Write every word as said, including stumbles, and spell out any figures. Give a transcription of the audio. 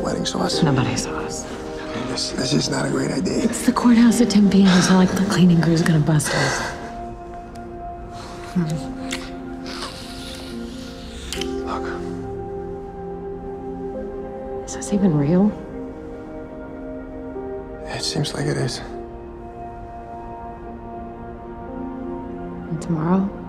wedding saw us. Nobody saw us. I mean, this, this is not a great idea. It's the courthouse at ten p m It's not like the cleaning crew's gonna bust us. Hmm. Look. Is this even real? It seems like it is. And tomorrow?